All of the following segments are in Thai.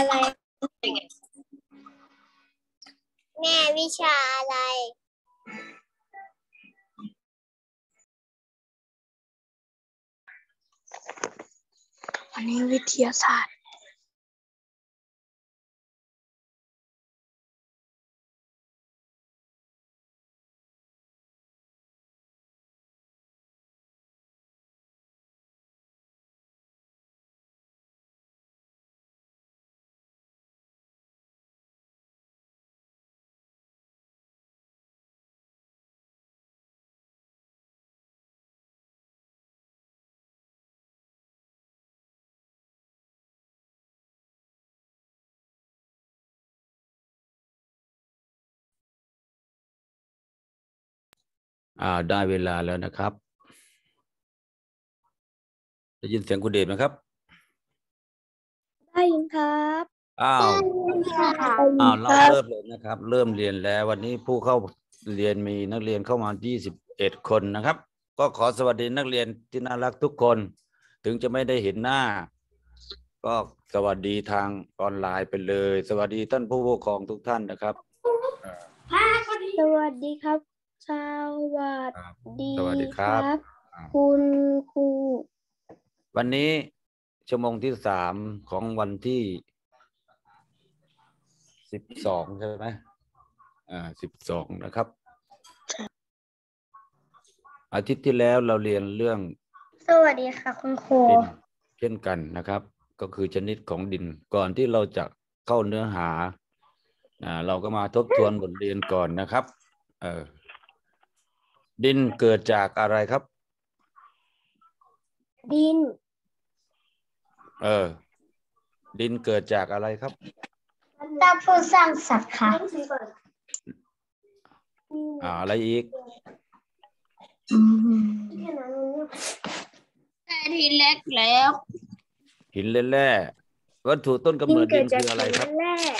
อะไรแม่วิชาอะไรอันนี้วิทยาศาสตร์ได้เวลาแล้วนะครับได้ยินเสียงคุณเดชไหมครับได้ยินครับเราเริ่มเลยนะครับ เริ่มเรียนแล้ววันนี้ผู้เข้าเรียนมีนักเรียนเข้ามา21 คนนะครับ ก็ขอสวัสดีนักเรียนที่น่ารักทุกคนถึงจะไม่ได้เห็นหน้าก็สวัสดีทางออนไลน์ไปเลยสวัสดีท่านผู้ปกครองทุกท่านนะครับสวัสดีครับสวัสดีครับคุณครูวันนี้ชั่วโมงที่3ของวันที่12ใช่ไหม12นะครับอาทิตย์ที่แล้วเราเรียนเรื่องสวัสดีค่ะคุณครูดินเช่นกันนะครับก็คือชนิดของดินก่อนที่เราจะเข้าเนื้อหาเราก็มาทบทวนบทเรียนก่อนนะครับดินเกิดจากอะไรครับดินดินเกิดจากอะไรครับสร้างผู้สร้างสัตว์ค่ะอะไรอีกหินเล็กแล้วหินแร่วัตถุต้นกำเนิดดินคืออะไรครับ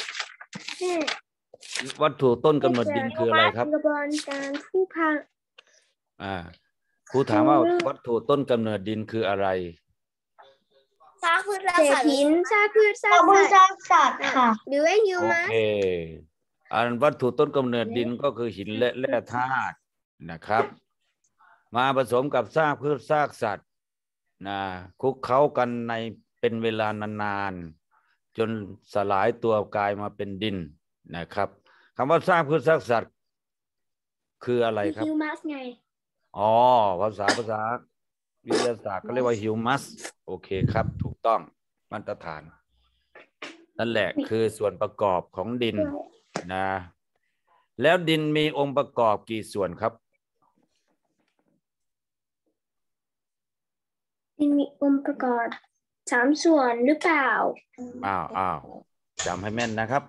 วัตถุต้นกำเนิดดินคืออะไรครับกระบวนการผู้พังครูถามว่าวัตถุต้นกำเนิดดินคืออะไรซากพืชซากสัตว์หินซากพืชซากสัตว์ค่ะหรือว่าฮิวมัสวัตถุต้นกำเนิดดินก็คือหินและแร่ธาตุนะครับมาผสมกับซากพืชซากสัตว์คลุกเคล้ากันในเป็นเวลานานๆจนสลายตัวกลายมาเป็นดินนะครับคำว่าซากพืชซากสัตว์คืออะไรครับฮิวมัสไงภาษาวิทยาศาสตร์ก็เรียกว่าฮิวมัสโอเคครับถูกต้องมาตรฐานนั่นแหละคือส่วนประกอบของดินนะแล้วดินมีองค์ประกอบกี่ส่วนครับดินมีองค์ประกอบ3 ส่วนหรือเปล่าจำให้แม่นนะครับ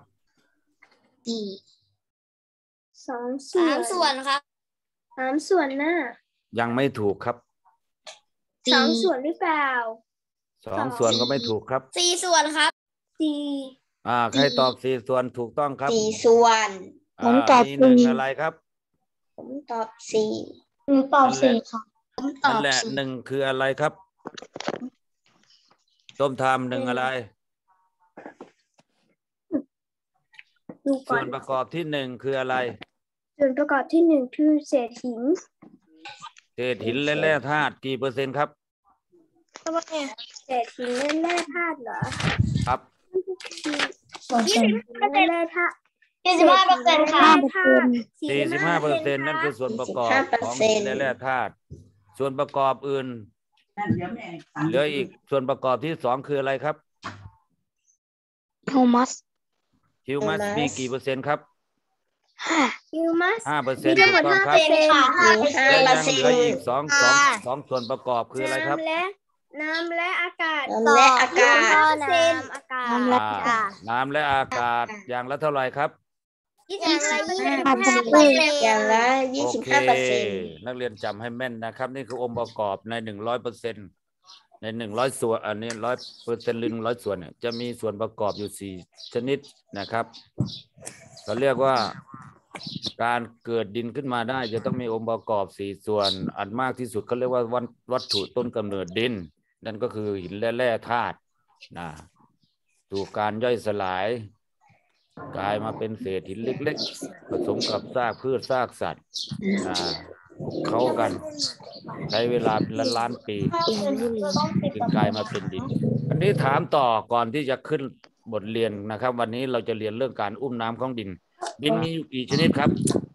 2 ส่วนครับ 3 ส่วนน่ะยังไม่ถูกครับ 2 ส่วนหรือเปล่า 2 ส่วนก็ไม่ถูกครับ 4 ส่วนครับใครตอบ4 ส่วนถูกต้องครับ 4 ส่วนผมตอบ 1อะไรครับผมตอบ4ผมตอบ4ค่ะผมตอบนั่นแหละ1คืออะไรครับส้มทำ1อะไรส่วนประกอบที่1คืออะไรส่วนประกอบที่1คือเศษหินและแร่ธาตุกี่เปอร์เซ็นต์ครับเศษหินและแร่ธาตุเหรอครับแร่ธาตุ 45%ค่ะ 45%นั่นคือส่วนประกอบของหินและแร่ธาตุส่วนประกอบอื่นเหลืออีกส่วนประกอบที่2คืออะไรครับฮิวมัสมีกี่เปอร์เซ็นต์ครับฮิวมัส 5%ถูกต้องครับและยังเหลืออีก2ส่วนประกอบคืออะไรครับน้ำและอากาศน้ำและอากาศอย่างละเท่าไหร่ครับอย่างละ 25%นักเรียนจำให้แม่นนะครับนี่คือองค์ประกอบใน 100%ใน100 ส่วนอันนี้ 100% หรือ100 ส่วนเนี่ยจะมีส่วนประกอบอยู่4 ชนิดนะครับเราเรียกว่าการเกิดดินขึ้นมาได้จะต้องมีองค์ประกอบ4 ส่วนอันมากที่สุดเขาเรียกว่าวัตถุต้นกำเนิดดินนั่นก็คือหินและแร่ธาตุถูกการย่อยสลายกลายมาเป็นเศษหินเล็กๆผสมกับซากพืชซากสัตว์คลุกเคล้ากันใช้เวลาเป็นล้านๆปีจึงกลายมาเป็นดินอันนี้ถามต่อก่อนที่จะขึ้นบทเรียนนะครับวันนี้เราจะเรียนเรื่องการอุ้มน้ำของดินดินมีอยู่กี่ชนิดครับ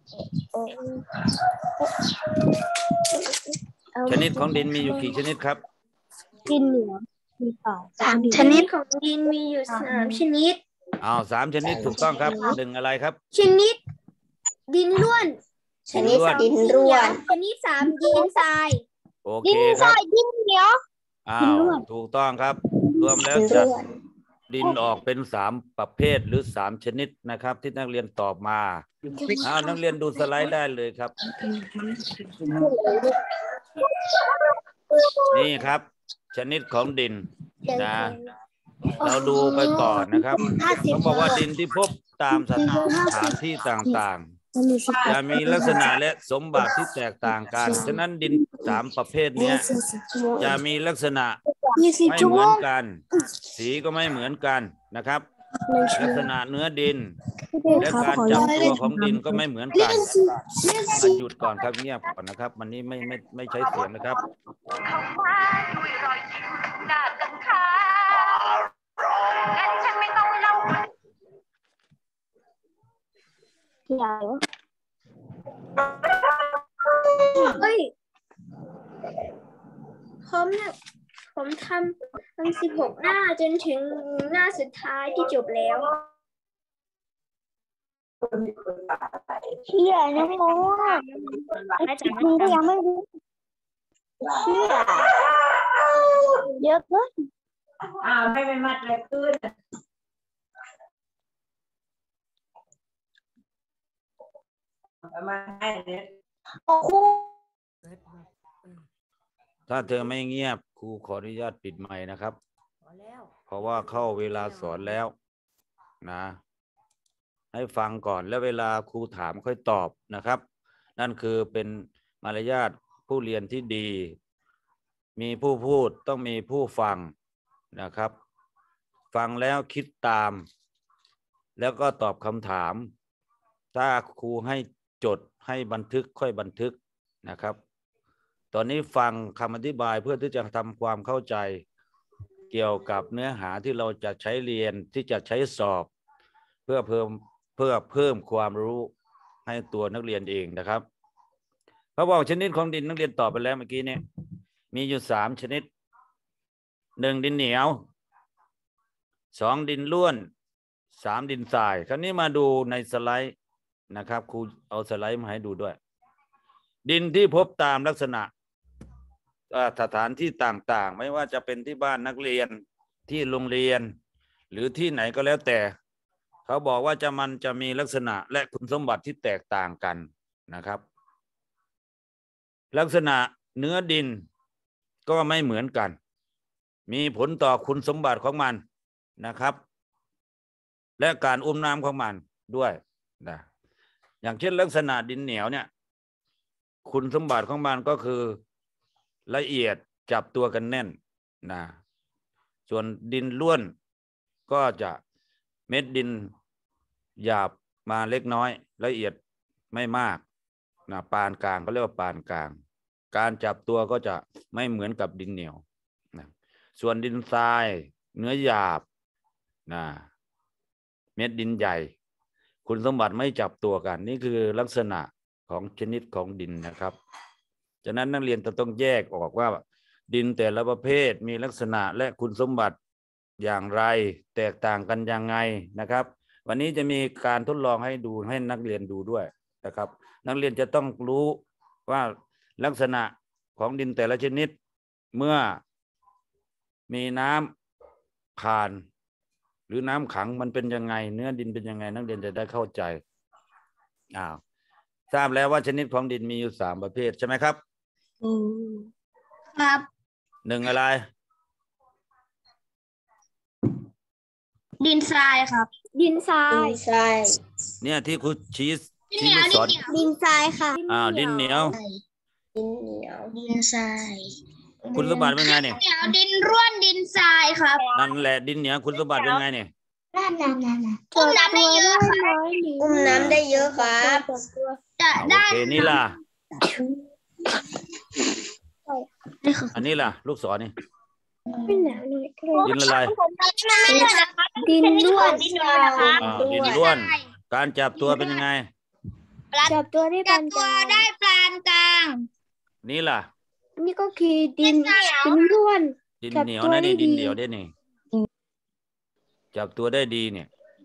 ชนิดของดินมีอยู่กี่ชนิดครับดินเหนียวมี 3 ชนิดของดินมีอยู่3 ชนิด 3 ชนิดถูกต้องครับ1อะไรครับชนิดดินร่วนชนิด2ดินร่วนชนิด3ดินทรายโอเคครับดินเหนียวถูกต้องครับรวมแล้วจัดดินออกเป็น3 ประเภทหรือ3 ชนิดนะครับที่นักเรียนตอบมานักเรียนดูสไลด์ได้เลยครับนี่ครับชนิดของดินนะเราดูไปก่อนนะครับเขาบอกว่าดินที่พบตามสถานที่ต่างๆจะมีลักษณะและสมบัติที่แตกต่างกันฉะนั้นดิน3 ประเภทนี้จะมีลักษณะไม่เหมือนกันสีก็ไม่เหมือนกันนะครับลักษณะเนื้อดินและการจับตัวของดินก็ไม่เหมือนกันหยุดก่อนครับเงียบก่อนนะครับวันนี้ไม่ใช้เสียงนะครับเฮ้ยผมทำทั้ง16 หน้าจนถึงหน้าสุดท้ายที่จบแล้วเชี่ยนะโมคุณก็ยังไม่รู้เชี่ยเยอะเกินไม่ไปมัดเลยขึ้นมาให้เนี่ยครูถ้าเธอไม่เงียบครูขออนุญาตปิดไมค์นะครับเพราะว่าเข้าเวลาสอนแล้วนะให้ฟังก่อนแล้วเวลาครูถามค่อยตอบนะครับนั่นคือเป็นมารยาทผู้เรียนที่ดีมีผู้พูดต้องมีผู้ฟังนะครับฟังแล้วคิดตามแล้วก็ตอบคำถามถ้าครูให้จดให้บันทึกค่อยบันทึกนะครับตอนนี้ฟังคำอธิบายเพื่อที่จะทำความเข้าใจเกี่ยวกับเนื้อหาที่เราจะใช้เรียนที่จะใช้สอบเพื่อเพิ่มความรู้ให้ตัวนักเรียนเองนะครับเขาบอกชนิดของดินนักเรียนตอบไปแล้วเมื่อกี้เนี่ยมีอยู่3 ชนิด1ดินเหนียว2ดินร่วน3ดินทรายคราวนี้มาดูในสไลด์นะครับครูเอาสไลด์มาให้ดูด้วยดินที่พบตามลักษณะสถานที่ต่างๆไม่ว่าจะเป็นที่บ้านนักเรียนที่โรงเรียนหรือที่ไหนก็แล้วแต่เขาบอกว่ามันจะมีลักษณะและคุณสมบัติที่แตกต่างกันนะครับลักษณะเนื้อดินก็ไม่เหมือนกันมีผลต่อคุณสมบัติของมันนะครับและการอุ้มน้ำของมันด้วยนะอย่างเช่นลักษณะดินเหนียวเนี่ยคุณสมบัติของมันก็คือละเอียดจับตัวกันแน่นนะส่วนดินร่วนก็จะเม็ดดินหยาบมาเล็กน้อยละเอียดไม่มากนะปานกลางก็เรียกว่าปานกลางการจับตัวก็จะไม่เหมือนกับดินเหนียวนะส่วนดินทรายเนื้อหยาบนะเม็ดดินใหญ่คุณสมบัติไม่จับตัวกันนี่คือลักษณะของชนิดของดินนะครับฉะนั้นนักเรียนจะต้องแยกออกว่าดินแต่ละประเภทมีลักษณะและคุณสมบัติอย่างไรแตกต่างกันยังไงนะครับวันนี้จะมีการทดลองให้ดูให้นักเรียนดูด้วยนะครับนักเรียนจะต้องรู้ว่าลักษณะของดินแต่ละชนิดเมื่อมีน้ำผ่านหรือน้ำขังมันเป็นยังไงเนื้อดินเป็นยังไงนักเรียนจะได้เข้าใจทราบแล้วว่าชนิดของดินมีอยู่3 ประเภทใช่ไหมครับครับ 1อะไรดินทรายครับดินทรายเนี่ยที่ครูชี้สอนดินทรายค่ะดินเหนียวดินทรายคุณสมบัติเป็นไงเนี่ยดินร่วนดินทรายค่ะครับนั่นแหละดินเหนียวคุณสมบัติเป็นไงเนี่ยอุ้มน้ำได้เยอะค่ะอุ้มน้ำได้เยอะครับจะโอได้เคนี่ล่ะอันนี้ล่ะลูกศรนี่ดินอะไรดินร่วนดินร่วนครับดินร่วนการจับตัวเป็นยังไงจับตัวได้ปานกลางได้ปานกลางนี่ล่ะนี่ก็คือดินร่วนดินเหนียวนะนี่ดินเหนียวได้นี่จับตัวได้ดีเนี่ย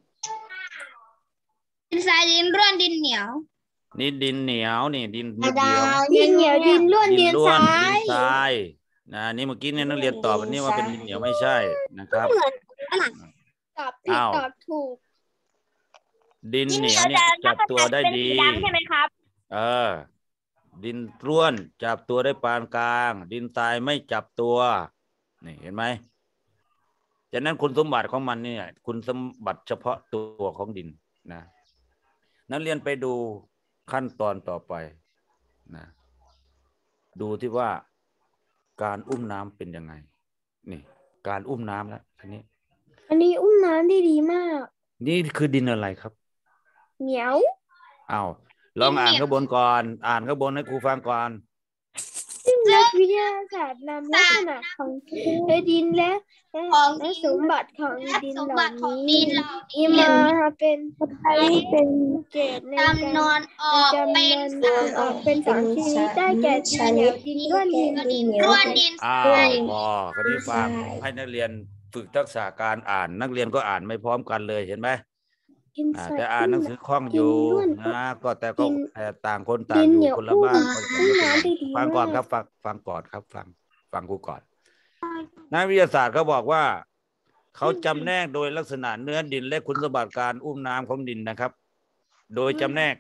ดินทรายดินร่วนดินเหนียวนี่ดินเหนียวนี่ดินนิดเดียวดินเหนียวดินร่วนดินทรายดินทรายนะนี่เมื่อกี้เนี่ยนักเรียนตอบอันนี้ว่าเป็นดินเหนียวไม่ใช่นะครับตอบผิดตอบถูกดินเหนียวเนี่ยจับตัวได้ดีใช่ไหมครับดินร่วนจับตัวได้ปานกลางดินทรายไม่จับตัวนี่เห็นไหมจากนั้นคุณสมบัติของมันเนี่ยคุณสมบัติเฉพาะตัวของดินนะนักเรียนไปดูขั้นตอนต่อไปนะดูที่ว่าการอุ้มน้ำเป็นยังไงนี่การอุ้มน้ำแล้วอันนี้อุ้มน้ำได้ดีมากนี่คือดินอะไรครับเหนียวอ้าวลองอ่านข้างบนก่อนอ่านข้างบนให้ครูฟังก่อนซึ่งนักวิทยาศาสตร์นำลักษณะของดินและสมบัติของดินเหล่านี้มาเป็นเกณฑ์ในการจำนวนออกเป็นสองชนิดได้แก่ดินเหนียวดินร่วนดินเหนียวพอคนนี้ฟังให้นักเรียนฝึกทักษะการอ่านนักเรียนก็อ่านไม่พร้อมกันเลยเห็นไหมแต่อ่านหนังสือคล่องอยู่นะก็แต่ต่างคนต่างอยู่คนละบ้านฟังก่อนครับฟังก่อนครับฟังกูก่อนนักวิทยาศาสตร์เขาบอกว่าเขาจำแนกโดยลักษณะเนื้อดินและคุณสมบัติการอุ้มน้ำของดินนะครับ โดยจำแนก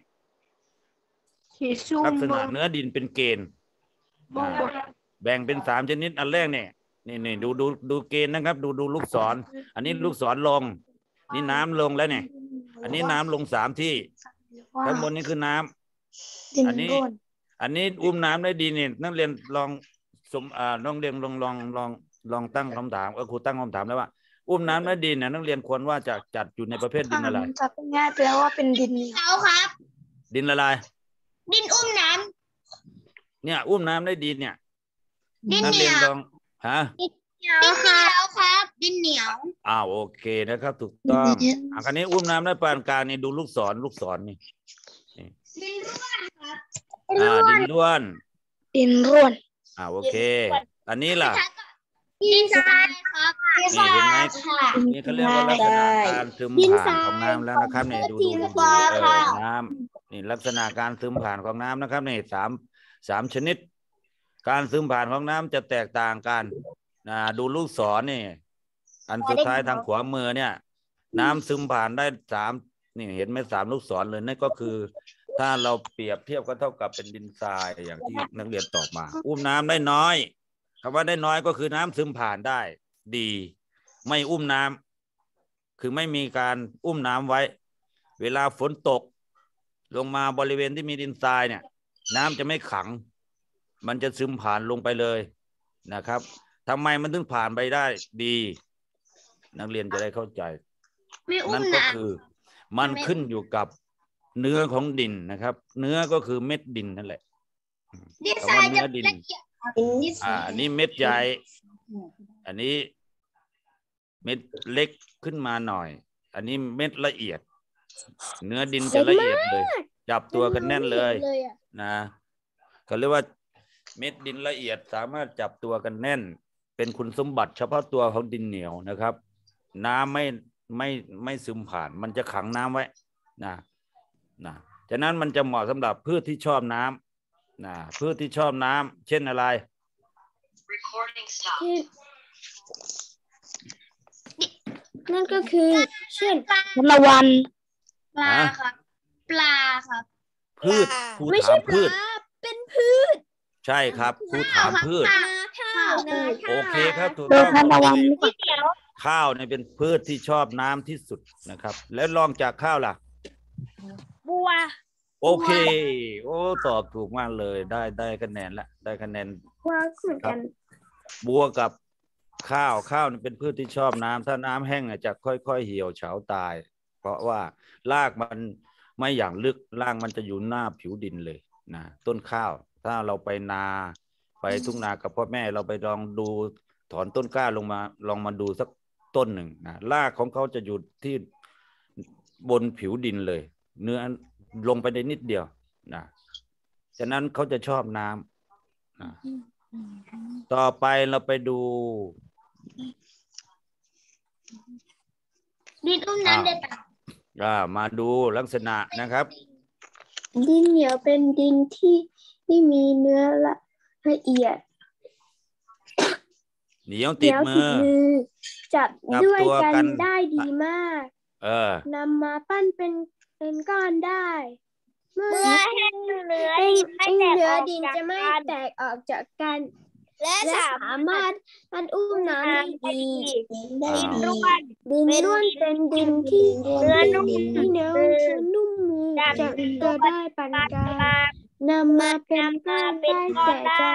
ลักษณะเนื้อดินเป็นเกณฑ์แบ่งเป็น3 ชนิดอันแรกเนี่ยนี่ดูเกณฑ์นะครับดูลูกศรอันนี้ลูกศรลงนี่น้ำลงแล้วเนี่ยอันนี้น้ำลง3 ที่ข้างบนนี้คือน้ำอันนี้อุ้มน้ำได้ดีเนี่ยนักเรียนลองน้องเรียนลองตั้งคำถามครูตั้งคำถามแล้วว่าอุ้มน้ำได้ดีเนี่ยนักเรียนควรว่าจะจัดอยู่ในประเภทดินอะไรจับง่ายแปลว่าเป็นดินเขาครับดินอะไรดินอุ้มน้ำเนี่ยอุ้มน้ำได้ดีเนี่ยนักเรียนลองดินเหนียวครับดินเหนียวโอเคนะครับถูกต้องอันนี้อุ้มน้ำได้ปานกลางนี่ดูลูกศรนี่ดินร่วนครับดินร่วนโอเคอันนี้ล่ะดินทรายครับนี่เห็นไหมนี่เขาเรียกว่าลักษณะการซึมผ่านของน้ำแล้วนะครับนี่ดูน้ำนี่ลักษณะการซึมผ่านของน้ำนะครับนี่สามชนิดการซึมผ่านของน้ำจะแตกต่างกันดูลูกศรนี่อันสุดท้ายทางขวามือเนี่ยน้ำซึมผ่านได้3นี่เห็นไหม3 ลูกศรเลยนั่นก็คือถ้าเราเปรียบเทียบก็เท่ากับเป็นดินทรายอย่างที่นักเรียนตอบมาอุ้มน้ำได้น้อยคำว่าได้น้อยก็คือน้ำซึมผ่านได้ดีไม่อุ้มน้ำคือไม่มีการอุ้มน้ำไว้เวลาฝนตกลงมาบริเวณที่มีดินทรายเนี่ยน้ำจะไม่ขังมันจะซึมผ่านลงไปเลยนะครับทำไมมันถึงผ่านไปได้ดีนักเรียนจะได้เข้าใจนั่นก็คือมันขึ้นอยู่กับเนื้อของดินนะครับเนื้อก็คือเม็ดดินนั่นแหละคำว่าเนื้อดินอันนี้เม็ดใหญ่อันนี้เม็ดเล็กขึ้นมาหน่อยอันนี้เม็ดละเอียดเนื้อดินจะละเอียดเลยจับตัวกันแน่นเลยนะเขาเรียกว่าเม็ดดินละเอียดสามารถจับตัวกันแน่นเป็นคุณสมบัติเฉพาะตัวของดินเหนียวนะครับน้ำไม่ซึมผ่านมันจะขังน้ำไว้นะฉะนั้นมันจะเหมาะสำหรับพืชที่ชอบน้ำพืชที่ชอบน้ำเช่นอะไรนั่นก็คือเช่นละวันปลาครับปลาครับพืชครูถามพืชเป็นพืชใช่ครับครูถามพืชข้าวโอเคครับถูกต้องข้าวเนี่ยเป็นพืชที่ชอบน้ำที่สุดนะครับแล้วลองจากข้าวล่ะบัวโอเคโอ้ตอบถูกมากเลยได้คะแนนละได้คะแนนบัวเหมือนกันบัวกับข้าวนี่เป็นพืชที่ชอบน้ำถ้าน้ำแห้งจะค่อยๆเหี่ยวเฉาตาย เพราะว่ารากมันไม่อย่างลึกรากมันจะอยู่หน้าผิวดินเลยนะต้นข้าวถ้าเราไปนาไปทุ่งนากับพ่อแม่เราไปลองดูถอนต้นกล้าลงมาลองมาดูสักต้นหนึ่งนะรากของเขาจะอยู่ที่บนผิวดินเลย เนื้อลงไปได้นิดเดียวนะฉะนั้นเขาจะชอบน้ำนะต่อไปเราไปดูดินอุ้มน้ำได้ปะมาดูลักษณะนะครับดินเหนียวเป็นดินที่มีเนื้อละเอียดเหนียวติดมือจับด้วยกันได้ดีมากนำมาปั้นเป็นก้อนได้เมื่อแห้งเนื้อดินจะไม่แตกออกจากกันและสามารถปั้นอุ้มน้ำได้ดีดินล้วนเป็นดินที่เนื้อนุ่มมือจับตัวได้ปานกลางนำมาเป็นก้อนได้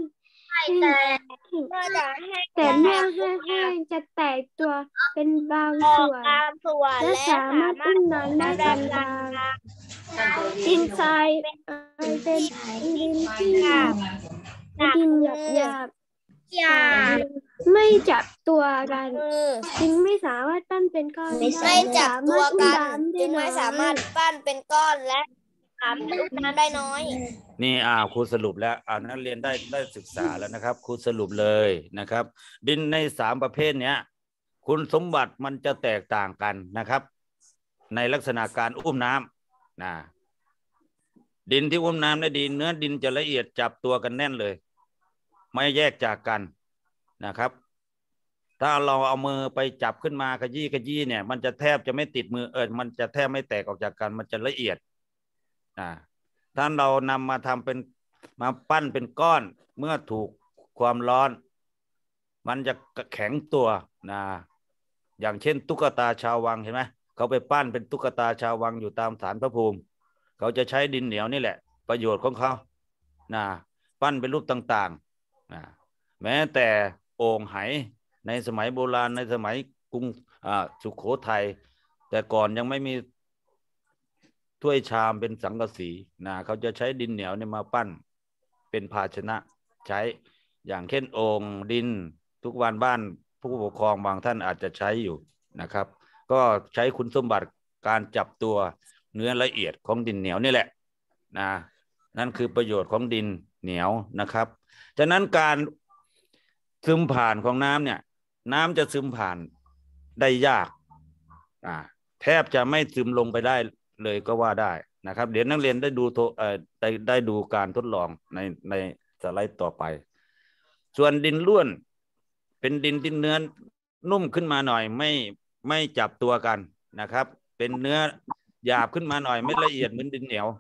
แต่เมื่อแห้งจะแตกตัวเป็นบางส่วนและสามารถอุ้มน้ำได้ปานกลางดินทรายเป็นดินที่ดินหยาบไม่จับตัวกันจึงไม่สามารถปั้นเป็นก้อนไม่จับตัวกันจึงไม่สามารถปั้นเป็นก้อนและสามารถอุ้มน้ำได้น้อยนี่ครูสรุปแล้วนักเรียนได้ศึกษาแล้วนะครับครูสรุปเลยนะครับดินใน3ประเภทเนี้ยคุณสมบัติมันจะแตกต่างกันนะครับในลักษณะการอุ้มน้ำนะดินที่อุ้มน้ำได้ดีเนื้อดินจะละเอียดจับตัวกันแน่นเลยไม่แยกจากกันนะครับถ้าเราเอามือไปจับขึ้นมาขยี้เนี่ยมันจะแทบจะไม่ติดมือมันจะแทบไม่แตกออกจากกันมันจะละเอียดถ้าเรานำมาทำเป็นมาปั้นเป็นก้อนเมื่อถูกความร้อนมันจะแข็งตัวอย่างเช่นตุ๊กตาชาววังเห็นไหมเขาไปปั้นเป็นตุ๊กตาชาววังอยู่ตามศาลพระภูมิเขาจะใช้ดินเหนียวนี่แหละประโยชน์ของเขาปั้นเป็นรูปต่างๆแม้แต่โอ่งไหในสมัยโบราณในสมัยกรุงสุโขทัยแต่ก่อนยังไม่มีถ้วยชามเป็นสังกะสีเขาจะใช้ดินเหนียวเนี่ยมาปั้นเป็นภาชนะใช้อย่างเช่นโอ่งดินทุกวันบ้านผู้ปกครองบางท่านอาจจะใช้อยู่นะครับก็ใช้คุณสมบัติการจับตัวเนื้อละเอียดของดินเหนียวนี่แหละนั่นคือประโยชน์ของดินเหนียวนะครับฉะนั้นการซึมผ่านของน้ำเนี่ยน้ำจะซึมผ่านได้ยากแทบจะไม่ซึมลงไปได้เลยก็ว่าได้นะครับเดี๋ยวนักเรียนได้ดูการทดลองในสไลด์ต่อไปส่วนดินล้วนเป็นดินที่เนื้อนุ่มขึ้นมาหน่อยไม่จับตัวกันนะครับเป็นเนื้อหยาบขึ้นมาหน่อยไม่ละเอียดเหมือนดินเหนียว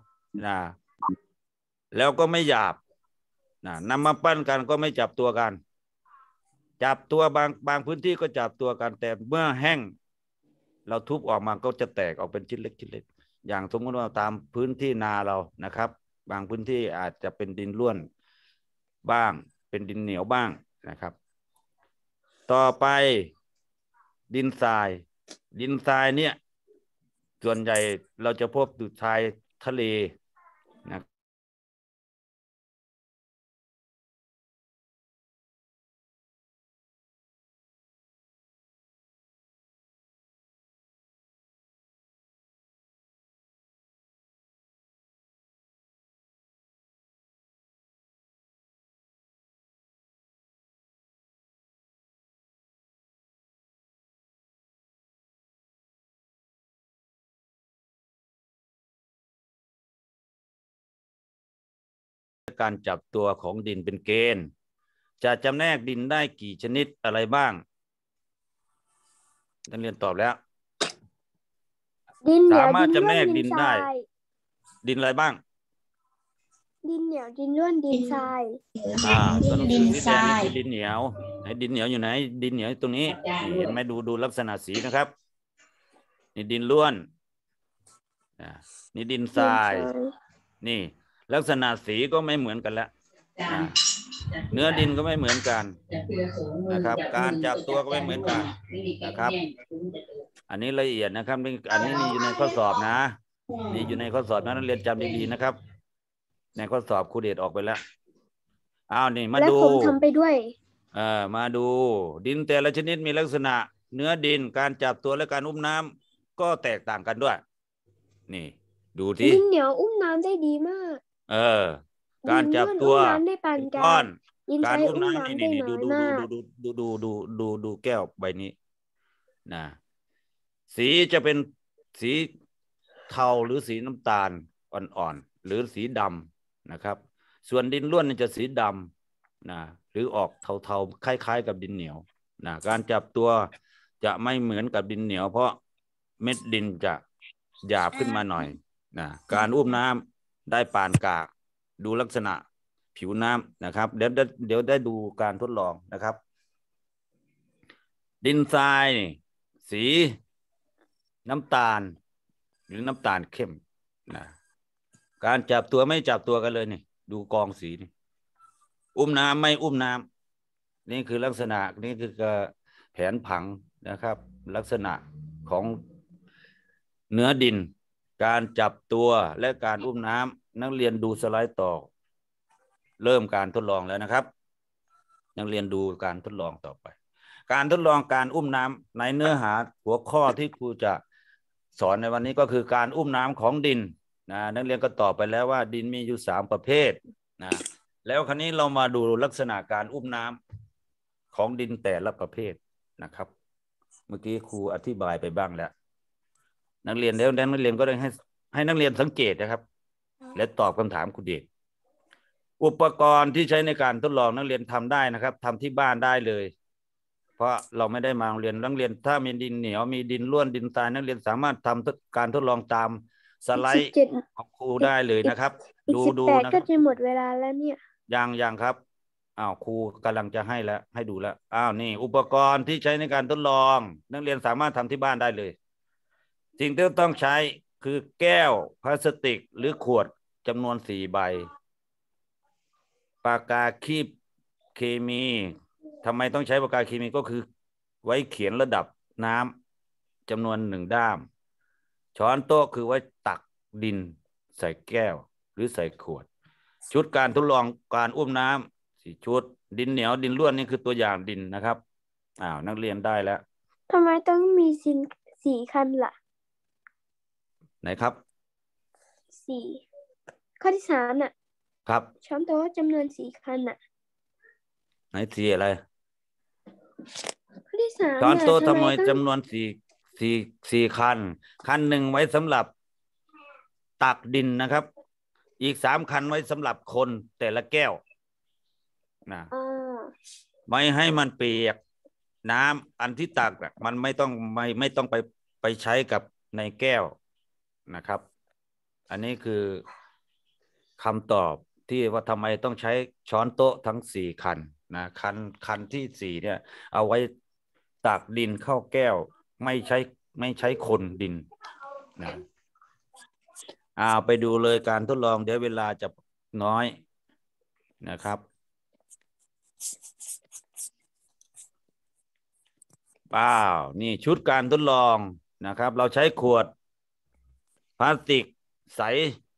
แล้วก็ไม่หยาบนำมาปั้นกันก็ไม่จับตัวกันจับตัวบางพื้นที่ก็จับตัวกันแต่เมื่อแห้งเราทุบออกมาก็จะแตกออกเป็นชิ้นเล็กอย่างสมมติว่าตามพื้นที่นาเรานะครับบางพื้นที่อาจจะเป็นดินร่วนบ้างเป็นดินเหนียวบ้างนะครับต่อไปดินทรายเนี่ยส่วนใหญ่เราจะพบอยู่ชายทะเลนะการจับตัวของดินเป็นเกณฑ์จะจำแนกดินได้กี่ชนิดอะไรบ้างนักเรียนตอบแล้วสามารถจำแนกดินได้ดินอะไรบ้างดินเหนียวดินล้วนดินทรายดินทรายดินเหนียวไหนดินเหนียวอยู่ไหนดินเหนียวตรงนี้เห็นไหมดูลักษณะสีนะครับนี่ดินล้วนนี่ดินทรายนี่ลักษณะสีก็ไม่เหมือนกันแล้วเนื้อดินก็ไม่เหมือนกันนะครับการจับตัวก็ไม่เหมือนกันนะครับอันนี้ละเอียดนะครับอันนี้มีอยู่ในข้อสอบนะมีอยู่ในข้อสอบนะนักเรียนจำดีๆนะครับในข้อสอบครูเดชออกไปแล้วอ้าวนี่มาดูและผมทำไปด้วยมาดูดินแต่ละชนิดมีลักษณะเนื้อดินการจับตัวและการอุ้มน้ำก็แตกต่างกันด้วยนี่ดูที่ดินเหนียวอุ้มน้ำได้ดีมากการจับตัวได้ปานกลางการอุ้มน้ำนี่ดูแก้วใบนี้นะสีจะเป็นสีเทาหรือสีน้ำตาลอ่อนๆหรือสีดำนะครับส่วนดินล้วนจะสีดำนะหรือออกเทาๆคล้ายๆกับดินเหนียวนะการจับตัวจะไม่เหมือนกับดินเหนียวเพราะเม็ดดินจะหยาบขึ้นมาหน่อยนะการอุ้มน้ำได้ปานกลางดูลักษณะผิวน้ำนะครับเดี๋ยวได้ดูการทดลองนะครับดินทรายสีน้ำตาลหรือน้ำตาลเข้มนะการจับตัวไม่จับตัวกันเลยนี่ดูกองสีนี่อุ้มน้ำไม่อุ้มน้ำนี่คือลักษณะนี่คือแผนผังนะครับลักษณะของเนื้อดินการจับตัวและการอุ้มน้ำนักเรียนดูสไลด์ต่อเริ่มการทดลองแล้วนะครับนักเรียนดูการทดลองต่อไปการทดลองการอุ้มน้ำในเนื้อหาหัวข้อที่ครูจะสอนในวันนี้ก็คือการอุ้มน้ำของดินนะนักเรียนก็ตอบไปแล้วว่าดินมีอยู่3ประเภทนะแล้วคราวนี้เรามาดูลักษณะการอุ้มน้ำของดินแต่ละประเภทนะครับเมื่อกี้ครูอธิบายไปบ้างแล้วนักเรียนแล้วนักเรียนก็ได้ให้นักเรียนสังเกตนะครับและตอบคำถามครูเดชอุปกรณ์ที่ใช้ในการทดลองนักเรียนทำได้นะครับทำที่บ้านได้เลยเพราะเราไม่ได้มาโรงเรียนนักเรียนถ้ามีดินเหนียวมีดินล้วนดินทรายนักเรียนสามารถทำการทดลองตามสไลด์ของครูได้เลยนะครับดูนะก็จะหมดเวลาแล้วเนี่ยยังครับครูกำลังจะให้แล้วให้ดูแล้วนี่อุปกรณ์ที่ใช้ในการทดลองนักเรียนสามารถทำที่บ้านได้เลยสิ่งที่ต้องใช้คือแก้วพลาสติกหรือขวดจำนวน4 ใบปากกาคีบเคมีทำไมต้องใช้ปากกาเคมีก็คือไว้เขียนระดับน้ำจำนวน1 ด้ามช้อนโต๊ะคือไว้ตักดินใส่แก้วหรือใส่ขวดชุดการทดลองการอุ้มน้ำ4 ชุดดินเหนียวดินล้วนนี่คือตัวอย่างดินนะครับนักเรียนได้แล้วทำไมต้องมี4 คันล่ะไหนครับ 4ข้อที่3น่ะครับช้อนโต๊ะจำนวน4 คันน่ะไหนสีอะไรข้อที่3 ช้อนโต๊ะทำไมจำนวน4 คันหนึ่งไว้สำหรับตักดินนะครับอีก3 คันไว้สำหรับคนแต่ละแก้วนะไม่ให้มันเปียกน้ำอันที่ตักมันไม่ต้องไปใช้กับในแก้วนะครับอันนี้คือคำตอบที่ว่าทำไมต้องใช้ช้อนโต๊ะทั้ง4 คันนะคันที่4เนี่ยเอาไว้ตักดินเข้าแก้วไม่ใช้คนดินนะไปดูเลยการทดลองเดี๋ยวเวลาจะน้อยนะครับนี่ชุดการทดลองนะครับเราใช้ขวดพลาสติกใส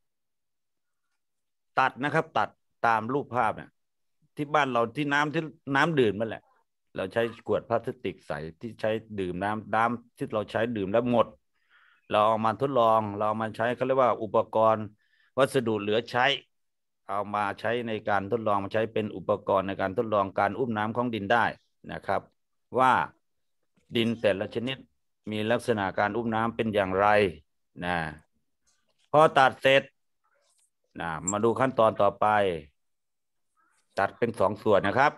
ตัดนะครับตัดตามรูปภาพเนี่ยที่บ้านเราที่น้ำดื่มนั่นแหละเราใช้ขวดพลาสติกใสที่ใช้ดื่มน้ำที่เราใช้ดื่มแล้วหมดเราเอามาทดลองเราเอามาใช้เขาเรียกว่าอุปกรณ์วัสดุเหลือใช้เอามาใช้ในการทดลองมาใช้เป็นอุปกรณ์ในการทดลองการอุ้มน้ำของดินได้นะครับว่าดินแต่ละชนิดมีลักษณะการอุ้มน้ำเป็นอย่างไรนะพอตัดเสร็จมาดูขั้นตอนต่อไปตัดเป็น2 ส่วนนะครับ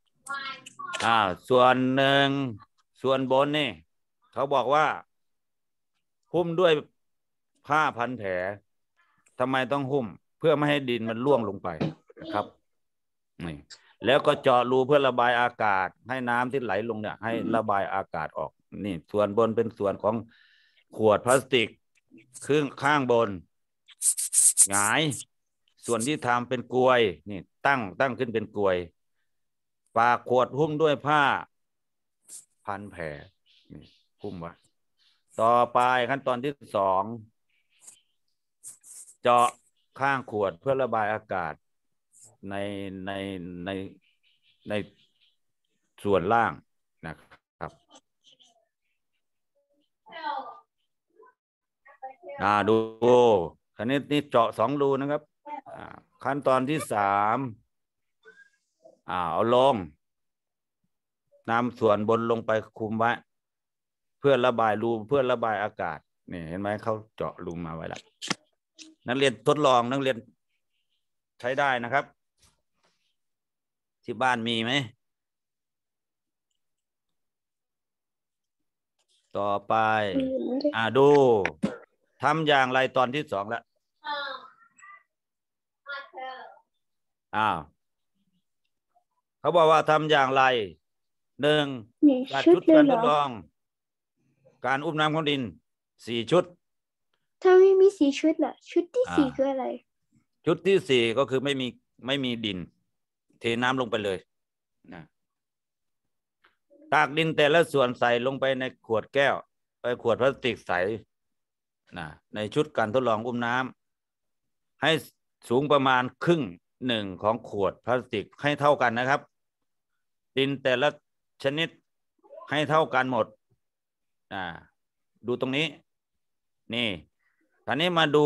ส่วนหนึ่งส่วนบนนี่เขาบอกว่าหุ้มด้วยผ้าพันแผลทำไมต้องหุ้มเพื่อไม่ให้ดินมันร่วงลงไปนะครับนี่แล้วก็เจาะรูเพื่อระบายอากาศให้น้ำที่ไหลลงเนี่ยให้ระบายอากาศออกนี่ส่วนบนเป็นส่วนของขวดพลาสติกข้างบนหงายส่วนที่ทำเป็นกลวยนี่ตั้งขึ้นเป็นกลวยปากขวดหุ้มด้วยผ้าพันแผลนี่หุ้มไว้ต่อไปขั้นตอนที่2เจาะข้างขวดเพื่อระบายอากาศในส่วนล่างนะครับดูคราวนี้นี่เจาะ2 รูนะครับขั้นตอนที่3เอาลงนำส่วนบนลงไปคุมไว้เพื่อระบายรูเพื่อระบายอากาศนี่เห็นไหมเขาเจาะรูมาไว้แล้วนักเรียนทดลองนักเรียนใช้ได้นะครับที่บ้านมีไหมต่อไปดูทำอย่างไรตอนที่2แล้วเขาบอกว่าทำอย่างไร1จัดชุดการทดลองการอุ้มน้ำของดิน4 ชุดถ้าไม่มี4 ชุดล่ะชุดที่4คืออะไรชุดที่4ก็คือไม่มีดินเทน้ำลงไปเลยนะตากดินแต่ละส่วนใส่ลงไปในขวดแก้วขวดพลาสติกใสนะในชุดการทดลองอุ้มน้ำให้สูงประมาณ1/2ของขวดพลาสติกให้เท่ากันนะครับดินแต่ละชนิดให้เท่ากันหมดดูตรงนี้นี่คราวนี้มาดู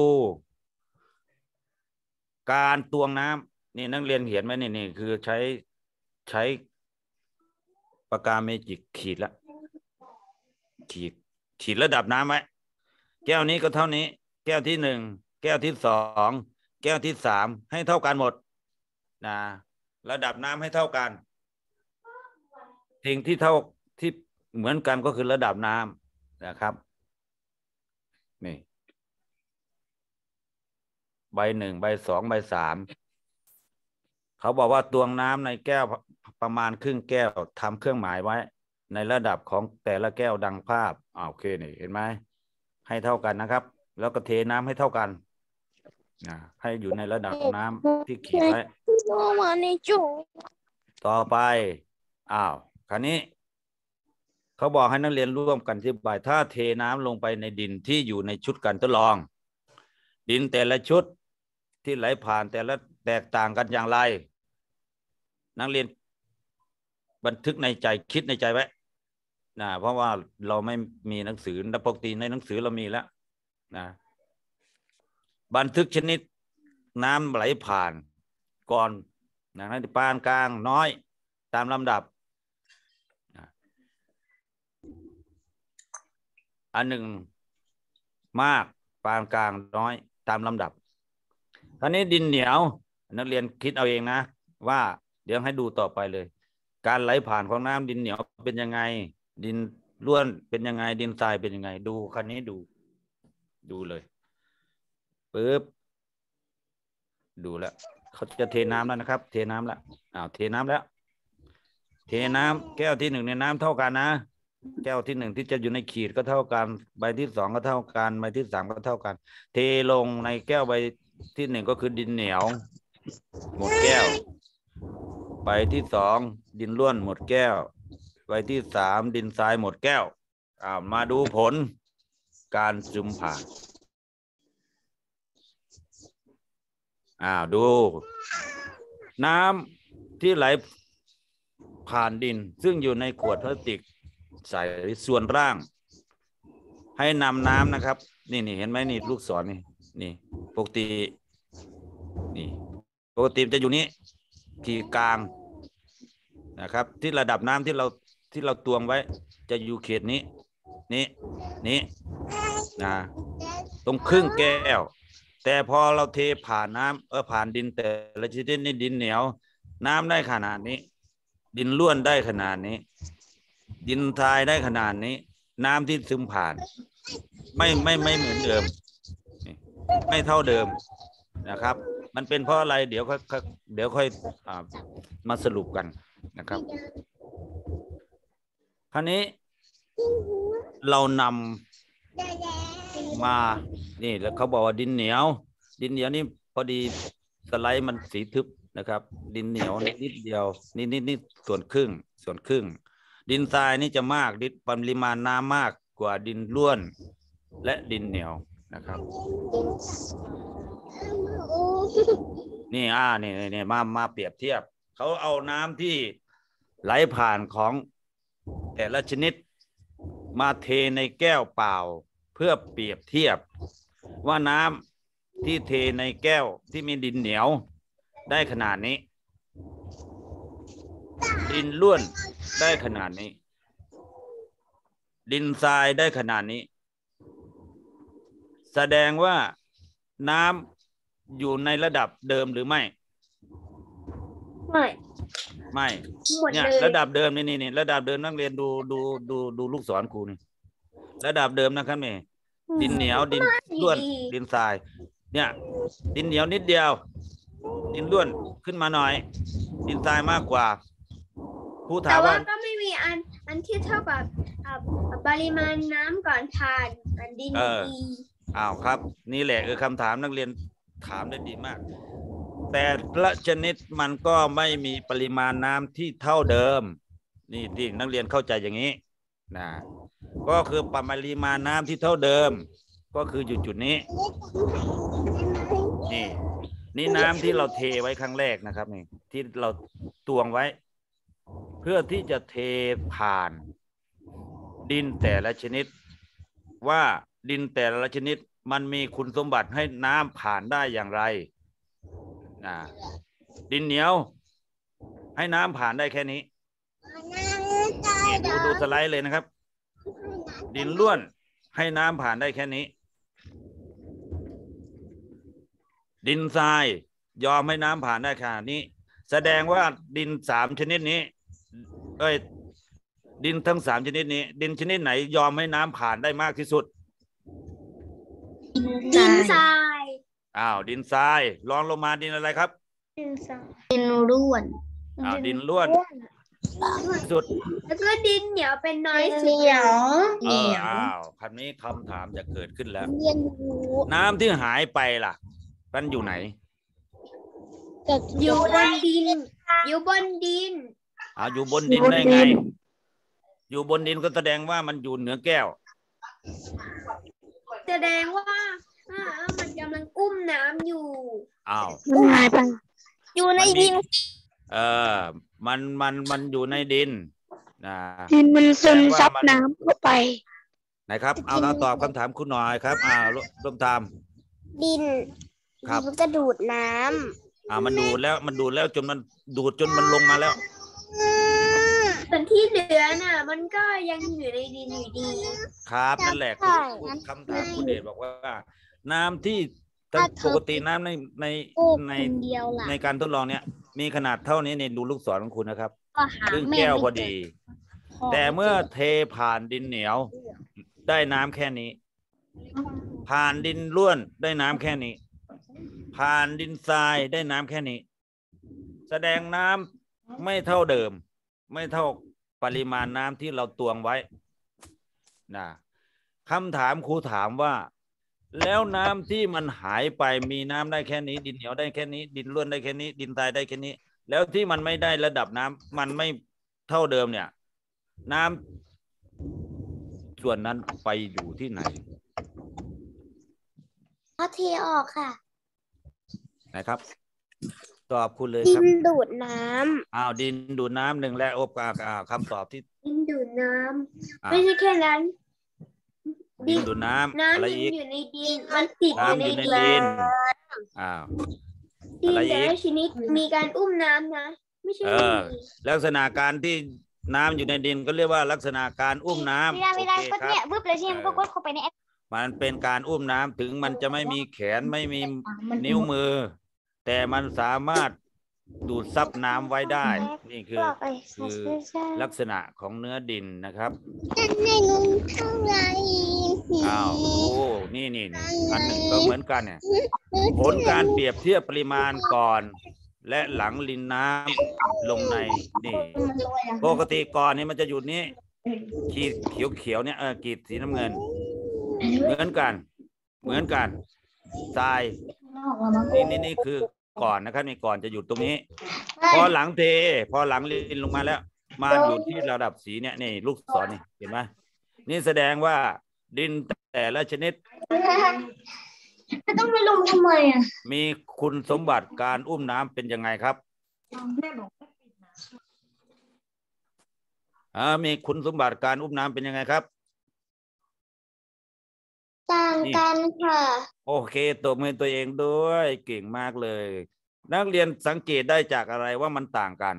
การตวงน้ำนี่นักเรียนเห็นไหมนี่คือใช้ปากกาเมจิกขีดละขีดระดับน้ำไว้แก้วนี้ก็เท่านี้แก้วที่1แก้วที่2แก้วที่3ให้เท่ากันหมดระดับน้ำให้เท่ากันสิ่งที่เหมือนกันก็คือระดับน้ำนะครับนี่ใบ1ใบ2ใบ3เขาบอกว่าตวงน้ำในแก้วประมาณครึ่งแก้วทำเครื่องหมายไว้ในระดับของแต่ละแก้วดังภาพโอเคนี่เห็นไหมให้เท่ากันนะครับแล้วก็เทน้ำให้เท่ากันให้อยู่ในระดับน้ำที่ขีดไว้ต่อไปคราวนี้เขาบอกให้นักเรียนร่วมกันอธิบายถ้าเทน้ำลงไปในดินที่อยู่ในชุดการทดลองดินแต่ละชุดที่ไหลผ่านแต่ละแตกต่างกันอย่างไรนักเรียนบันทึกในใจคิดในใจไว้เพราะว่าเราไม่มีหนังสือแต่ปกติในหนังสือเรามีแล้วบันทึกชนิดน้ำไหลผ่านก่อนปานกลางน้อยตามลำดับอัน1มากปานกลางน้อยตามลำดับคราวนี้ดินเหนียวนักเรียนคิดเอาเองนะว่าเดี๋ยวให้ดูต่อไปเลยการไหลผ่านของน้ำดินเหนียวเป็นยังไงดินร่วนเป็นยังไงดินทรายเป็นยังไงดูคันนี้ดูเลยปึ๊บดูแล้วเขาจะเทน้ำแล้วนะครับเทน้ำแล้วเทน้ำแล้วเทน้ำแก้วที่1ในน้ำเท่ากันนะแก้วที่1ที่จะอยู่ในขีดก็เท่ากันใบที่2ก็เท่ากันใบที่3ก็เท่ากันเทลงในแก้วใบที่1ก็คือดินเหนียวหมดแก้วใบที่2ดินร่วนหมดแก้วใบที่3ดินทรายหมดแก้วมาดูผลการซึมผ่านดูน้ำที่ไหลผ่านดินซึ่งอยู่ในขวดพลาสติกใส่ส่วนล่างให้นำน้ำนะครับนี่เห็นไหมนี่ลูกศรนี่ปกติจะอยู่นี้ที่กลางนะครับที่ระดับน้ำที่เราตวงไว้จะอยู่เขตนี้ตรงครึ่งแก้วแต่พอเราเทผ่านน้ำผ่านดินแต่ละชนิดนี่ดินเหนียวน้ำได้ขนาดนี้ดินร่วนได้ขนาดนี้ดินทรายได้ขนาดนี้น้ำที่ซึมผ่านไม่เหมือนเดิมไม่เท่าเดิมนะครับมันเป็นเพราะอะไรเดี๋ยวค่อยมาสรุปกันนะครับคราวนี้เรานำมานี่แล้วเขาบอกว่าดินเหนียวนี่พอดีสไลด์มันสีทึบนะครับดินเหนียวนิดเดียวนิดส่วนครึ่งดินทรายนี่จะมากดินปริมาณน้ำมากกว่าดินร่วนและดินเหนียวนะครับนี่นี่มาเปรียบเทียบเขาเอาน้ำที่ไหลผ่านของแต่ละชนิดมาเทในแก้วเปล่าเพื่อเปรียบเทียบว่าน้ำที่เทในแก้วที่มีดินเหนียวได้ขนาดนี้ดินร่วนได้ขนาดนี้ดินทรายได้ขนาดนี้แสดงว่าน้ำอยู่ในระดับเดิมหรือไม่ไม่เนี่ยระดับเดิมนี่ระดับเดิมนักเรียนดูลูกศรครูนี่ระดับเดิมนะครับนี่ดินเหนียวดินร่วนดินทรายเนี่ยดินเหนียวนิดเดียวดินร่วนขึ้นมาหน่อยดินทรายมากกว่าผู้ถามว่าก็ไม่มีอันที่เท่ากับปริมาณน้ำก่อนผ่านดินอ้าวครับนี่แหละคำถามนักเรียนถามได้ดีมากแต่ละชนิดมันก็ไม่มีปริมาณน้ำที่เท่าเดิมนี่ที่นักเรียนเข้าใจอย่างนี้นะก็คือปริมาณน้ำที่เท่าเดิมก็คืออยู่จุดนี้นี่น้ำที่เราเทไว้ครั้งแรกนะครับนี่ที่เราตวงไว้เพื่อที่จะเทผ่านดินแต่ละชนิดว่าดินแต่ละชนิดมันมีคุณสมบัติให้น้ำผ่านได้อย่างไรดินเหนียวให้น้ำผ่านได้แค่นี้ดูสไลด์เลยนะครับดินร่วนให้น้ำผ่านได้แค่นี้ดินทรายยอมให้น้ำผ่านได้แค่นี้แสดงว่าดิน3ชนิดนี้ดินทั้ง3ชนิดนี้ดินชนิดไหนยอมให้น้ำผ่านได้มากที่สุดดินทรายดินทรายรองลงมาดินอะไรครับดินทรายดินร่วนดินร่วนสุดแล้วก็ดินเหนียวเป็นน้อยสุดคำนี้คำถามจะเกิดขึ้นแล้วน้ำที่หายไปล่ะมันอยู่ไหนอยู่บนดินอยู่บนดินอยู่บนดินได้ไงอยู่บนดินก็แสดงว่ามันอยู่เหนือแก้วแสดงว่ามันกำลังอุ้มน้ำอยู่มันหายไปอยู่ในดินมันอยู่ในดินดินมันซึมซับน้ำเข้าไปไหนครับเอาตอบคำถามคุณหน่อยครับร่วมทำดินมันจะดูดน้ำมันดูดแล้วจนมันดูดจนมันลงมาแล้วส่วนที่เหลือน่ะมันก็ยังอยู่ในดินอยู่ดีครับนั่นแหละคำถามคุณเดชบอกว่าน้ำที่ปกติน้ำในการทดลองเนี้ยมีขนาดเท่านี้ในดูลูกศรของคุณนะครับครึ่งแก้วพอดีแต่เมื่อเทผ่านดินเหนียวได้น้ำแค่นี้ผ่านดินร่วนได้น้ำแค่นี้ผ่านดินทรายได้น้ำแค่นี้แสดงน้ำไม่เท่าเดิมไม่เท่าปริมาณน้ำที่เราตวงไว้คำถามครูถามว่าแล้วน้ำที่มันหายไปมีน้ำได้แค่นี้ดินเหนียวได้แค่นี้ดินร่วนได้แค่นี้ดินทรายได้แค่นี้แล้วที่มันไม่ได้ระดับน้ำมันไม่เท่าเดิมเนี่ยน้ำส่วนนั้นไปอยู่ที่ไหนเทออกค่ะนะครับตอบคุณเลยครับดินดูดน้ำดินดูดน้ำหนึ่งและคำตอบที่ดินดูดน้ำไม่ใช่แค่นั้นดินดูดน้ำอะไรอีกอยู่ในดินมันติดอยู่ในดินดินแต่ละชนิดมีการอุ้มน้ำนะไม่ใช่ลักษณะการที่น้ำอยู่ในดินก็เรียกว่าลักษณะการอุ้มน้ำเวลากดเนี่ยปุ๊บเลยใช่ไหมก็กดเข้าไปในมันเป็นการอุ้มน้ำถึงมันจะไม่มีแขนไม่มีนิ้วมือแต่มันสามารถดูดซับน้ำไว้ได้นี่คือลักษณะของเนื้อดินนะครับนี่อันหนึ่งก็เหมือนกันเนี่ยผลการเปรียบเทียบปริมาณก่อนและหลังลินน้ำลงในนี่ปกติก่อนนี่มันจะอยู่นี้ขีดเขียวเนี่ยขีดสีน้ำเงินเหมือนกันทรายนี่คือก่อนนะครับนี่ก่อนจะหยุดตรงนี้ พอหลังเทพอหลังลินลงมาแล้ว มาหยุดที่ระดับสีเนี่ยนี่ลูกศรนี่เห็นไหมนี่แสดงว่าดินแต่ละชนิดต้องไปลงทำไมอ่ะมีคุณสมบัติการอุ้มน้ำเป็นยังไงครับมีคุณสมบัติการอุ้มน้ำเป็นยังไงครับต่างกันค่ะโอเคตบมือตัวเองด้วยเก่งมากเลยนักเรียนสังเกตได้จากอะไรว่ามันต่างกัน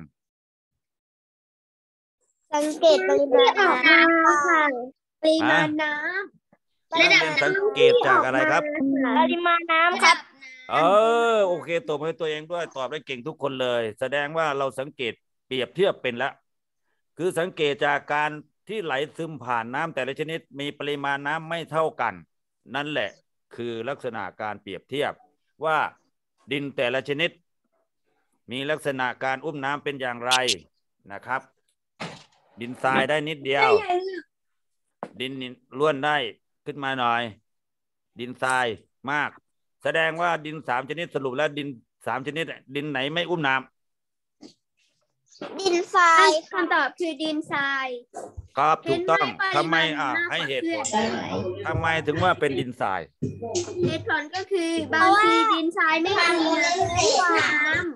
สังเกตปริมาณน้ำค่ะปริมาณน้ำระดับสังเกตจากอะไรครับปริมาณน้ำครับโอเคตบมือตัวเองด้วยตอบได้เก่งทุกคนเลยแสดงว่าเราสังเกตเปรียบเทียบเป็นแล้วคือสังเกตจากการที่ไหลซึมผ่านน้ำแต่ละชนิดมีปริมาณน้ำไม่เท่ากันนั่นแหละคือลักษณะการเปรียบเทียบว่าดินแต่ละชนิดมีลักษณะการอุ้มน้ำเป็นอย่างไรนะครับดินทรายได้นิดเดียวดินล้วนได้ขึ้นมาหน่อยดินทรายมากแสดงว่าดิน3ชนิดสรุปแล้วดิน3ชนิดดินไหนไม่อุ้มน้ำดินทรายคำตอบคือดินทรายครับถูกต้องทำไมให้เหตุผลทำไมถึงว่าเป็นดินทรายเหตุผลก็คือบางทีดินทรายไม่มีน้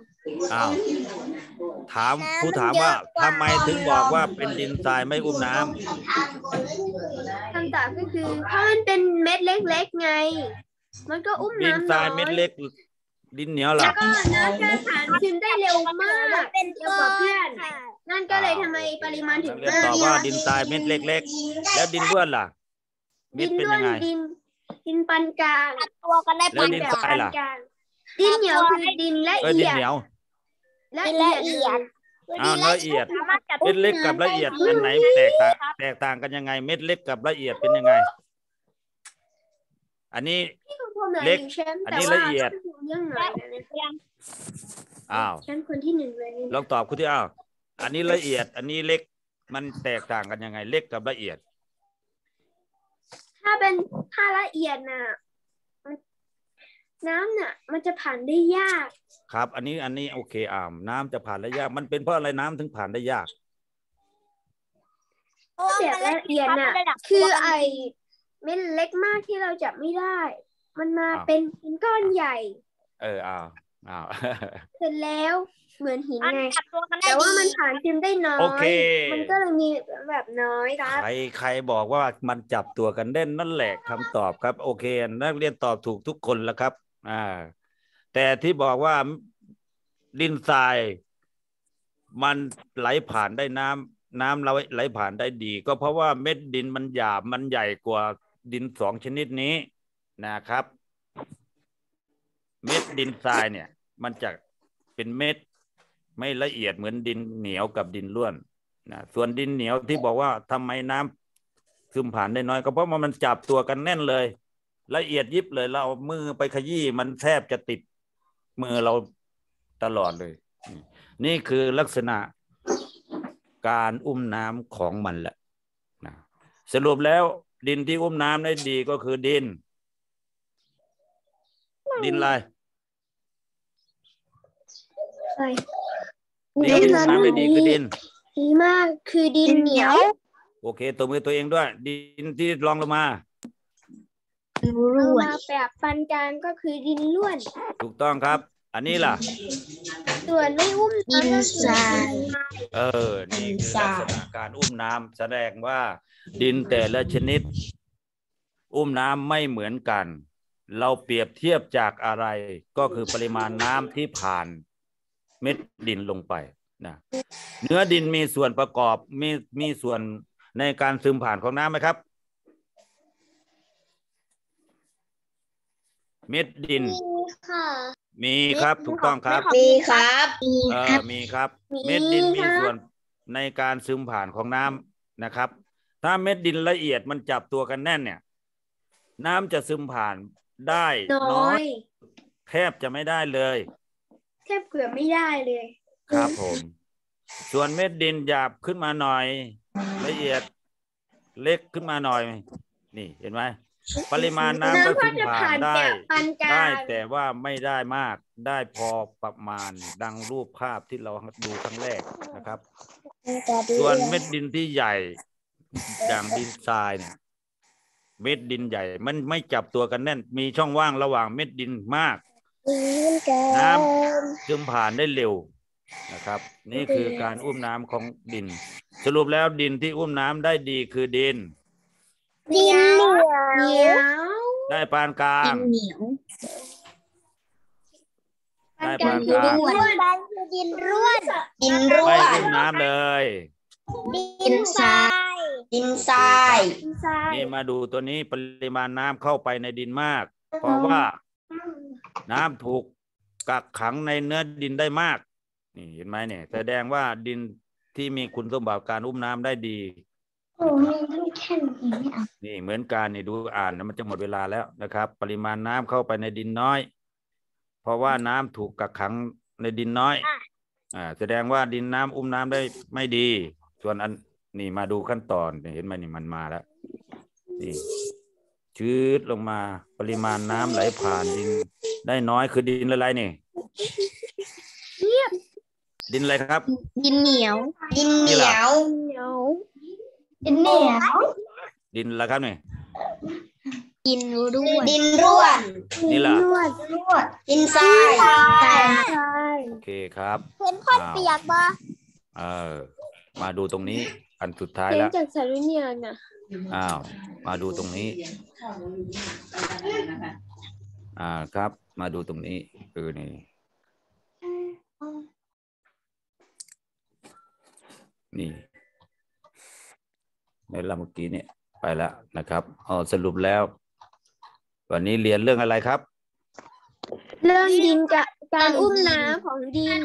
ำถามผู้ถามว่าทำไมถึงบอกว่าเป็นดินทรายไม่อุ้มน้ำคำตอบก็คือเพราะมันเป็นเม็ดเล็กๆไงมันก็อุ้มน้ำดินทรายเม็ดเล็กดินเหนียวหรอแล้วก็น้ำจะผ่านซึมได้เร็วมากเร็วกว่าเพื่อนนั่นก็เลยทำไมปริมาณถึงมากตอบว่าดินทรายเม็ดเล็กๆแล้วดินล้วนล่ะเม็ดเป็นยังไงดินปานกลางตัวกันได้แล้วดินทรายล่ะดินเหนียวคือดินละเอียดละเอียดละเอียดเม็ดเล็กกับละเอียดอันไหนแตกต่างกันยังไงเม็ดเล็กกับละเอียดเป็นยังไงอันนี้เล็กอันนี้ละเอียดฉันคนที่1เลยลองตอบคุณที่อันนี้ละเอียดอันนี้เล็กมันแตกต่างกันยังไงเล็กกับละเอียดถ้าละเอียดน่ะน้ำน่ะมันจะผ่านได้ยากครับอันนี้โอเคน้ำจะผ่านได้ยากมันเป็นเพราะอะไรน้ำถึงผ่านได้ยากแบบละเอียดน่ะคือเม็ดเล็กมากที่เราจับไม่ได้มันมาเป็นก้อนใหญ่เสร็จแล้วเหมือนหินไงแต่ว่ามันผ่านซึมได้น้อยมันก็เลยมีแบบน้อยครับใครบอกว่ามันจับตัวกันเด่นนั่นแหละคำตอบครับโอเคนักเรียนตอบถูกทุกคนแล้วครับแต่ที่บอกว่าดินทรายมันไหลผ่านได้น้ำเราไหลผ่านได้ดีก็เพราะว่าเม็ดดินมันหยาบมันใหญ่กว่าดิน2ชนิดนี้นะครับเม็ดดินทรายเนี่ยมันจะเป็นเม็ดไม่ละเอียดเหมือนดินเหนียวกับดินล้วนนะส่วนดินเหนียวที่บอกว่าทำไมน้ำซึมผ่านได้น้อยก็เพราะมันจับตัวกันแน่นเลยละเอียดยิบเลยเราเอามือไปขยี้มันแทบจะติดมือเราตลอดเลยนี่คือลักษณะการอุ้มน้ำของมันแหละนะสรุปแล้วดินที่อุ้มน้ำได้ดีก็คือดินอะไรดินน้ำได้ดีคือดินดีมากคือดินเหนียวโอเคตัวมือตัวเองด้วยดินที่รองลงมาแบบปานกลางก็คือดินล้วนถูกต้องครับอันนี้ล่ะส่วนไม่อุ้มดินทรายนี่คือลักษณะการอุ้มน้ำแสดงว่าดินแต่ละชนิดอุ้มน้ำไม่เหมือนกันเราเปรียบเทียบจากอะไรก็คือปริมาณน้ำที่ผ่านเม็ดดินลงไปนะเนื้อดินมีส่วนประกอบมีส่วนในการซึมผ่านของน้ำไหมครับเม็ดดินมีครับถูกต้องครับมีครับมีครับเม็ดดินมีส่วนในการซึมผ่านของน้ำนะครับถ้าเม็ดดินละเอียดมันจับตัวกันแน่นเนี่ยน้ำจะซึมผ่านได้น้อยแทบจะไม่ได้เลยแทบเกือบไม่ได้เลยครับผมส่วนเม็ดดินหยาบขึ้นมาหน่อยละเอียดเล็กขึ้นมาหน่อยนี่เห็นไหมปริมาณน้ำก็ซึมผ่านได้ปานกลางได้แต่ว่าไม่ได้มากได้พอประมาณดังรูปภาพที่เราดูครั้งแรกนะครับ ส่วนเม็ดดินที่ใหญ่อย่างดินทรายเนี่ยเม็ดดินใหญ่มันไม่จับตัวกันแน่นมีช่องว่างระหว่างเม็ดดินมากน้ำซึมผ่านได้เร็วนะครับ นี่คือการอุ้มน้ำของดิน สรุปแล้วดินที่อุ้มน้ำได้ดีคือดินเหนียวได้ปานกลางเหนียวได้ปานกลางคือดินร่วนดินร่วไม่นอุ้มน้ำเลยดินทรายดินทรายนี่มาดูตัวนี้ปริมาณน้ำเข้าไปในดินมาก เพราะว่าน้ำถูกกักขังในเนื้อดินได้มากนี่เห็นไหมเนี่ยแสดงว่าดินที่มีคุณสมบัติการอุ้มน้ำได้ดีนี่เหมือนกันนี่ดูอ่านแล้วมันจะหมดเวลาแล้วนะครับ ปริมาณน้ำเข้าไปในดินน้อย เพราะว่าน้ำถูกกักขังในดินน้อยแสดงว่าดินน้ำอุ้มน้ำได้ไม่ดี ส่วนอันนี่มาดูขั้นตอนเห็นไหมนี่มันมาแล้วนี่ชืดลงมาปริมาณน้ำไหลผ่านดินได้น้อยคือดินอะไรนี่ดินอะไรครับดินเหนียวดินเหนียวดินเหนียวดินอะไรครับนี่ดินร่วนดินร่วนนี่ล่ะดินทรายโอเคครับเห็นพ่นเปียกบ่มาดูตรงนี้อันสุดท้ายเรียแล้นวจากสารุเนียนน่ะมาดูตรงนี้ครับมาดูตรงนี้นี่นี่ในลำเมื่อกี้เนี่ยไปแล้วนะครับสรุปแล้ว วันนี้เรียนเรื่องอะไรครับเรื่องดินกับการอุ้มน้ำของดิน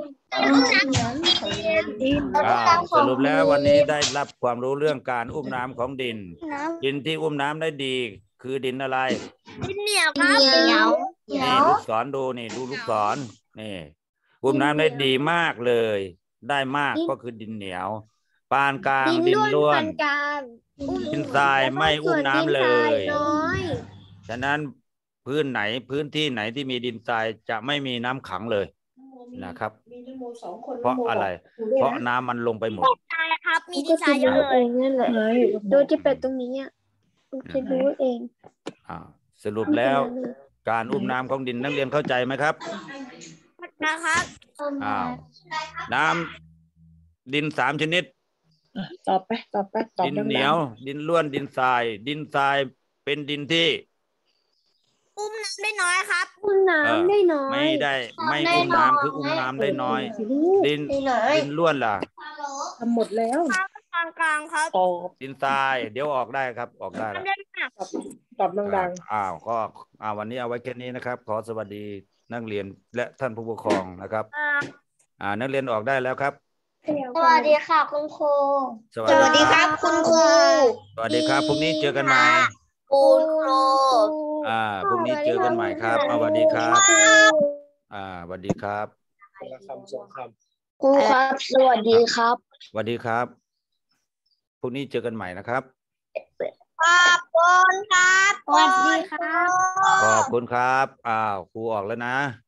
สรุปแล้ววันนี้ได้รับความรู้เรื่องการอุ้มน้ำของดิน ดินที่อุ้มน้ำได้ดีคือดินอะไรดินเหนียวครับเหนียวนี่ลูกศรดูนี่ดูลูกศรนี่อุ้มน้ำได้ดีมากเลย ได้มากก็คือดินเหนียวปานกลางดินล้วนดินทรายไม่อุ้มน้ำเลยฉะนั้นพื้นที่ไหนที่มีดินทรายจะไม่มีน้ำขังเลยนะครับเพราะอะไรเพราะน้ำมันลงไปหมดครับมีดินทรายเยอะเลยนั่นแหละโดยที่เป็ดตรงนี้อ่ะมันจะรู้เองสรุปแล้วการอุ้มน้ำของดินนักเรียนเข้าใจไหมครับนะครับน้ำดิน3 ชนิดตอบไปดินเหนียวดินล้วนดินทรายเป็นดินที่อุ้มน้ำได้น้อยครับอุ้มน้ำได้น้อยไม่อุ้มน้ำคืออุ้มน้ำได้น้อยดินล้วนล่ะทำหมดแล้วกลางครับดินทรายเดี๋ยวออกได้ครับออกได้แล้วตอบดังๆก็วันนี้เอาไว้แค่นี้นะครับขอสวัสดีนักเรียนและท่านผู้ปกครองนะครับนักเรียนออกได้แล้วครับสวัสดีค่ะคุณครูสวัสดีครับคุณครูสวัสดีครับพรุ่งนี้เจอกันใหม่คุณครูพรุ่งนี้เจอกันใหม่ครับสวัสดีครับสวัสดีครับครูครับสวัสดีครับสวัสดีครับพรุ่งนี้เจอกันใหม่นะครับขอบคุณครับสวัสดีครับขอบคุณครับครูออกแล้วนะ